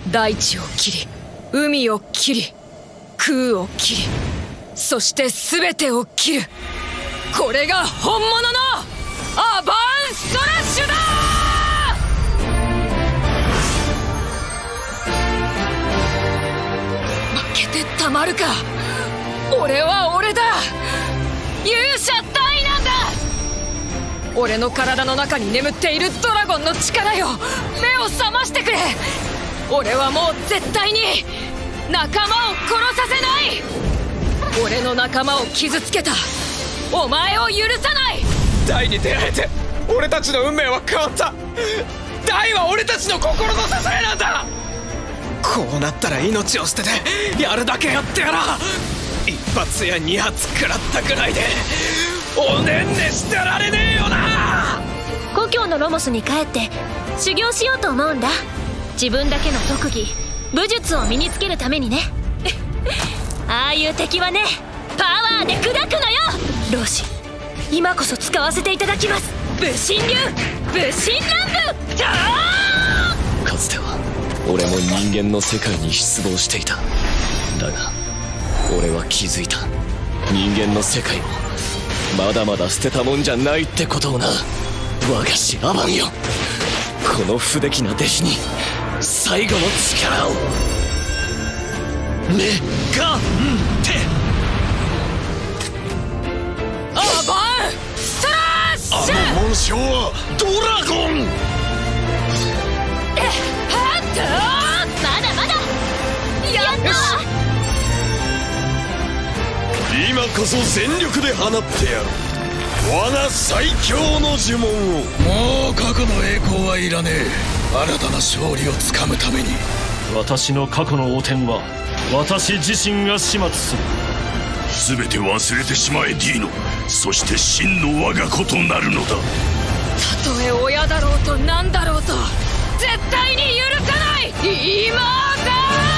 大地を切り、海を切り、空を切り、そして全てを切る。これが本物のアバーンストラッシュだ。負けてたまるか。俺は俺だ。勇者ダイなんだ。俺の体の中に眠っているドラゴンの力よ、目を覚ましてくれ。俺はもう絶対に仲間を殺させない。俺の仲間を傷つけたお前を許さない。 ダイに出会えて俺たちの運命は変わった。ダイは俺たちの心の支えなんだ。こうなったら命を捨ててやるだけやってやら。一発や二発食らったくらいでおねんねしてられねえよな。 故郷のロモスに帰って修行しようと思うんだ。自分だけの特技武術を身につけるためにね。ああいう敵はね、パワーで砕くのよ。老子、今こそ使わせていただきます。武神流武神乱舞。 かつては俺も人間の世界に失望していた。だが俺は気づいた。人間の世界もまだまだ捨てたもんじゃないってことをな。我が師アバンよ、この不出来な弟子に最後の力を。メガンテアバーンストラッシュ。 あの紋章はドラゴン。 はっとまだまだやったわ。 今こそ全力で放ってやる我が最強の呪文を。 もう過去の栄光はいらねえ。新たな勝利をつかむために。 私の過去の汚点は私自身が始末する。 全て忘れてしまえディーノ。そして真の我が子となるのだ。 たとえ親だろうと何だろうと絶対に許さない。今だ。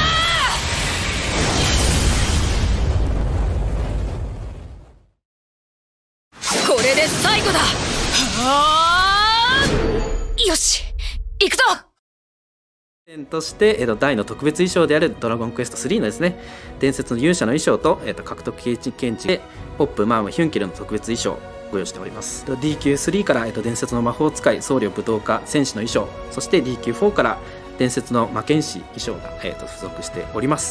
これで最後だ。はあ、よし行くぞ。 として、大の特別衣装であるドラゴンクエスト3のですね、伝説の勇者の衣装と、獲得経験値でポップ、マーム、ヒュンケルの特別衣装をご用意しております。DQ3 から、伝説の魔法使い、僧侶、武道家、戦士の衣装、そして DQ4 から伝説の魔剣士衣装が、付属しております。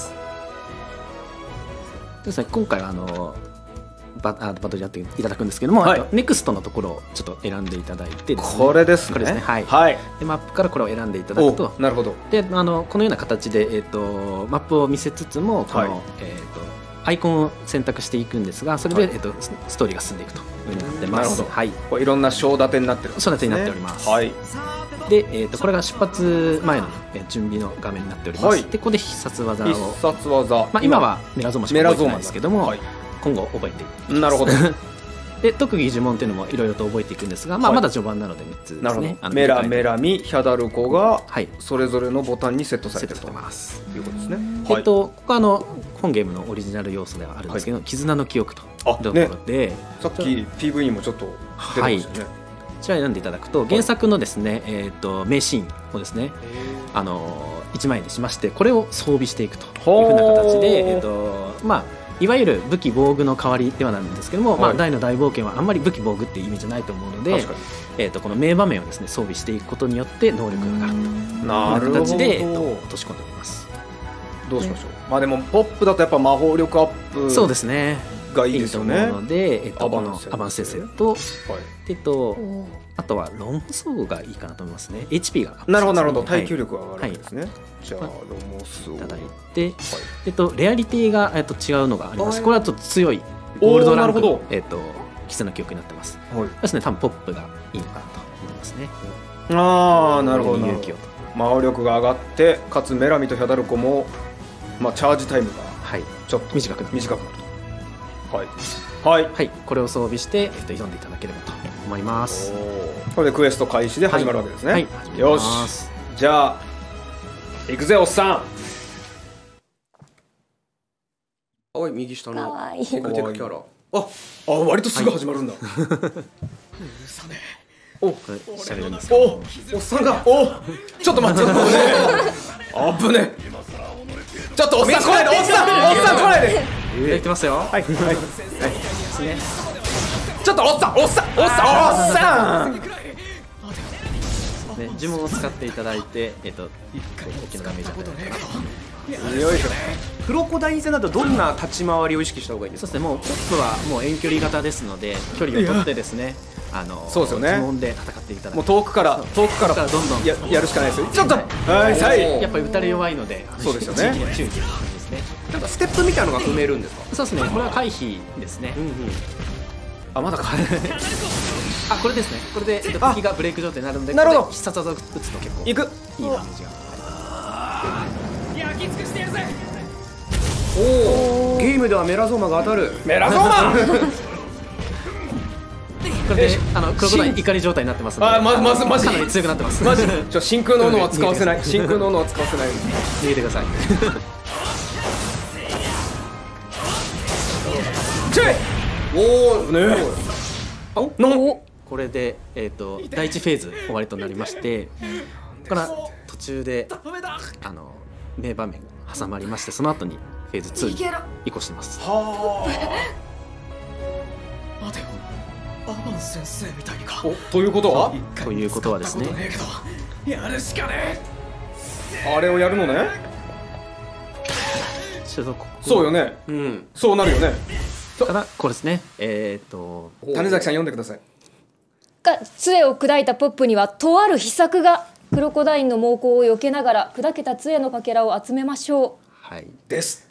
ですね、今回はバトルやっていただくんですけども、ネクストのところをちょっと選んでいただいてですね、 これですね。 これですね、はい、 はい、 でマップからこれを選んでいただくと。 なるほど。 でこのような形で、マップを見せつつもこの、アイコンを選択していくんですが、それで、ストーリーが進んでいくというふうになってます。なるほど、はい、これいろんな章立てになってるんですね。 章立てになっております。 はい、 で、これが出発前の、準備の画面になっております。でここで必殺技を、 必殺技、 今はメラゾーマしか覚えてないんですけども、今後覚えていきます。 なるほど。 で特技呪文っていうのもいろいろと覚えていくんですが、まだ序盤なので3つですね。なるほど。メラメラミヒャダルコがそれぞれのボタンにセットされているということですね。 ここは本ゲームのオリジナル要素ではあるんですけど、絆の記憶というところで、 さっき PV にもちょっと出てましたね。 こちら選んでいただくと、原作のですね、名シーンをですね、1枚にしまして、これを装備していくというふうな形で、いわゆる武器防具の代わりではなんですけども、大の大冒険はあんまり武器防具っていう意味じゃないと思うので、この名場面をですね装備していくことによって能力が上がるという形で、落とし込んでおります。 どうしましょう。でもポップだとやっぱ魔法力アップ、 そうですね、 がいいですよね。 いいと思うので、このアバンスセットと、あとはロモソウがいいかなと思いますね。 HP がなるほどなるほど、耐久力が上がるわけですね。じゃあロモソウいただいて、レアリティが違うのがあります。これはちょっと強いゴールドランクの絆の記憶になってます。ですね、多分ポップがいいのかなと思いますね。 ああ、なるほど。魔法力が上がって、かつメラミとヒャダルコもチャージタイムがちょっと短くなると。はい、 これを装備して挑んでいただければと思います。 これでクエスト開始で始まるわけですね。よし、じゃあ行くぜおっさん。右下のテクキャラ、割とすぐ始まるんだ。許さねえ、 これ喋るんですけど、 おっさんがちょっと待ってあぶねちょっとおっさん来ないでおっさん来ないでやってますよ。はいですねちょっとおっさんね、呪文を使っていただいて大きなダメージ与えるかなと。 よいしょ。クロコダイン戦だとどんな立ち回りを意識した方がいいですか？ そうですね、もうポップはもう遠距離型ですので、距離を取ってですね、 そうですよね、 呪文で戦っていただいて、 もう遠くからどんどんやるしかないですよ。ちょっとはいやっぱり打たれ弱いので、 そうですよね、 注意という感じですね。 なんかステップみたいなのが踏めるんですか？ そうですね、これは回避ですね。 あ、まだかあ、これですね、これで敵がブレイク状態になるので、 なるほど、 必殺技を打つと結構いくいいダメージがあります。 焼き尽くしてやるぜ。 ゲームではメラゾーマが当たる。 メラゾーマこれでクロコダイン怒り状態になってますので、 マジかなり強くなってます。 マジ真空の斧は使わせない真空の斧は使わせない逃げてください。 ちょいおおねこれで第1フェーズ終わりとなりまして、ここから途中で名場面が挟まりまして、その後にフェーズ2に移行してます。 待てよ、アバン先生みたいにか。ということはですね、 やるしかねえ。あれをやるのね。そうよね、そうなるよね。 からこれですね、 種崎さん読んでください。 杖を砕いたポップにはとある秘策が。クロコダインの猛攻を避けながら砕けた杖のかけらを集めましょう。 はいですって。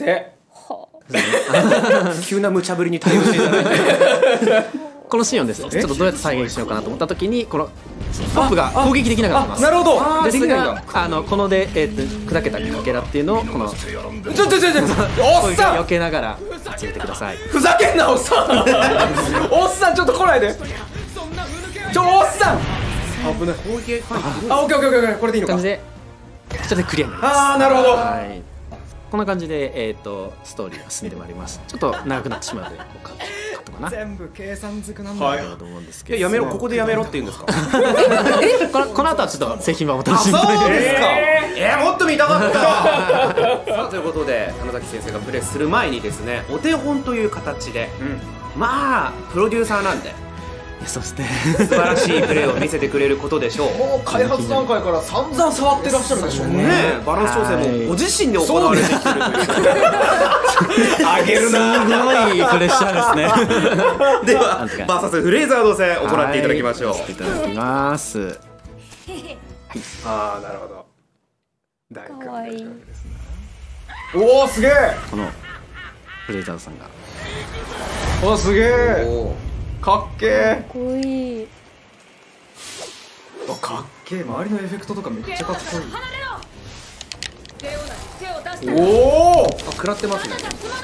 急な無茶ぶりに対応していただいてこのシーンをですね、ちょっとどうやって再現しようかなと思った時に、このポップが攻撃できなくなってます。 なるほど。 ですがこので砕けたかけらっていうのをこのおっさん避けながら集めてください。 ふざけんなおっさんおっさんちょっと来ないで。おっさん危ない。オッケーこれでいいのか。 感じでこちらでクリアになります。 ああ、なるほど。 はい、こんな感じでストーリーが進んでまいります。ちょっと長くなってしまうのでカットかな。 全部計算づくなんだよ。 と思うんですけど、 やめろ、ここでやめろって言うんですか？ この後はちょっと製品版お楽しみに。 そうですか。もっと見たかった。さあということで、花崎先生がプレイする前にですね、お手本という形で、まあプロデューサーなんで。 そうですね、 素晴らしいプレーを見せてくれることでしょう。 もう開発段階から散々触ってらっしゃるでしょうね。 バランス調整もご自身で行われてきてるという。 あげるな。 すごいプレッシャーですね。 ではバーサスフレーザード戦行っていただきましょう。 いただきます。 ああ、なるほど。 かわいい。 おお、すげえ。 このフレーザードさんがおすげえ。かっけえ。 かっこいい。 かっけえ。周りのエフェクトとかめっちゃかっこいい。おお、 食らってますね。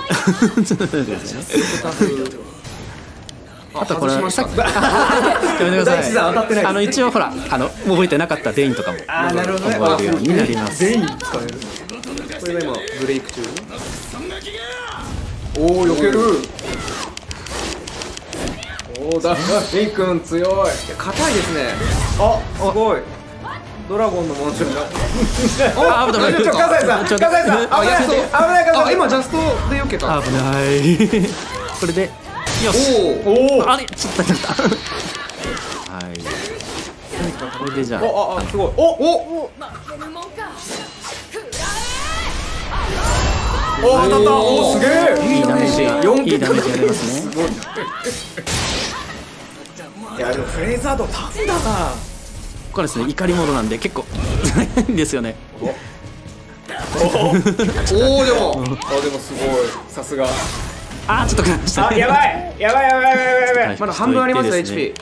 あとこれさっき大地さん当たってない。 一応ほら覚えてなかったデインとかもなるほどね。 覚えるようになります。 デイン使える。 これが今ブレイク中。 おお、避ける。おお、だデイ君強い。 硬いですね。 あ、すごい。ドラゴンのモンスター。 あ、危ない。 葛西さん、危ない。 今ジャストで避けた。 危ない。これでよし。 おお。 あれ、ちょっと当たった。はい。これでじゃあ。 あ、すごい。お、当たった。お、すげえ。 いいダメージ。いいダメージやれますね。 いや、でもフレーザードタフだな。 これですね、怒りモードなんで結構いいんですよね。 おお、でもすごい、さすが。 あ、ちょっと食らいました。 やばい。 まだ半分ありますよ HP。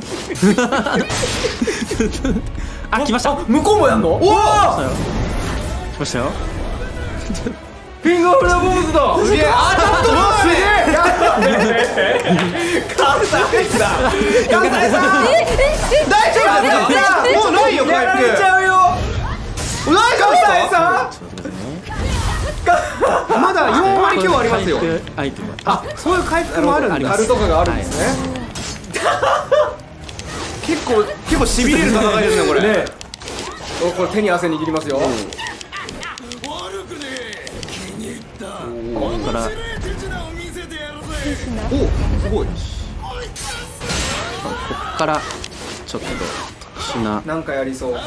あ、来ました。 向こうもやんの？おお、 来ましたよ。 フィンガーフラボーズだ。すげえ。あ、ちょっと待って。関西さん。大丈夫ですか？もうないよ、回復。やられちゃうよ。関西さん。まだ4割強ありますよ。 アイテム。 あ、そういう回復もあるんだ。 カルとかがあるんですね。 結構しびれる戦いですねこれ。 ねおこれ手に汗握りますよ。 ここからおすごい。 ここからちょっと特殊ななんかやりそう。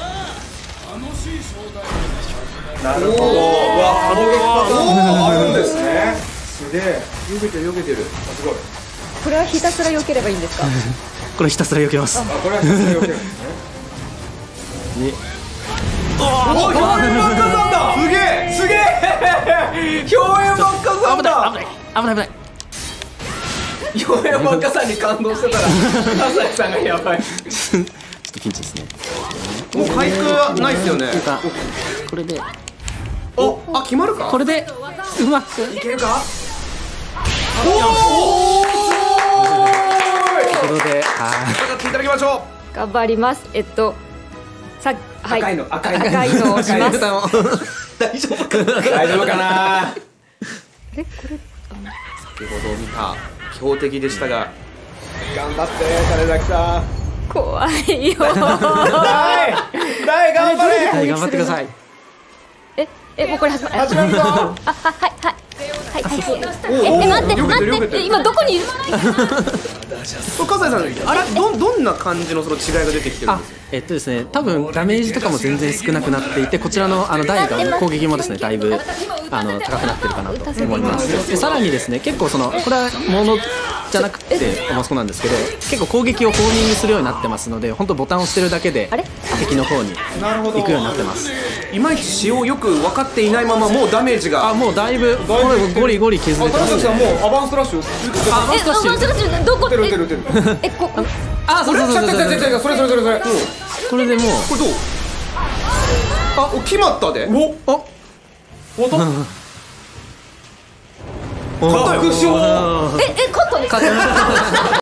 なるほど。わ波動があるんですね。すげえ。 避けてる避けてる。 すごい。 これはひたすら避ければいいんですか？ これひたすら避けます。 あこれはさすがに避けるんですね。 でお表面ばっかさんだ。すげえすげえ。表面ばっかさんだ。 危ない。 表面ばっかさんに感動してたら笠井さんがやばい。 ちょっとピンチですね。 もう回復はないですよね。 これであ決まるか。 これでうまくいけるか。 おお。 ところで使っていただきましょ頑張ります。はい赤いの赤いのを押します。 う。大丈夫かな。 大丈夫かな。 これ先ほど見た強敵でしたが。 頑張って種崎さん。 怖いよ。 大頑張れ。 はい頑張ってください。 もうこれ始まるぞ。はい待って今どこにいる？ 笠井さんあれどんな感じのその違いが出てきてるんですか。 ですね、多分ダメージとかも全然少なくなっていて、こちらの台が攻撃もですねだいぶ高くなってるかなと思います。でさらにですね、結構これはものじゃなくてそうなんですけど、結構攻撃をホーミングするようになってますので、本当ボタンを押してるだけで敵の方に行くようになってます。 いまいち使用よく分かっていないままもうダメージがもうだいぶゴリゴリ削れてますね。 もうアバンストラッシュ。 アバンストラッシュどこ？ 撃てる。 そうそれ。 これでもうこれどう？決まったで。 特徴。 勝ったんですか？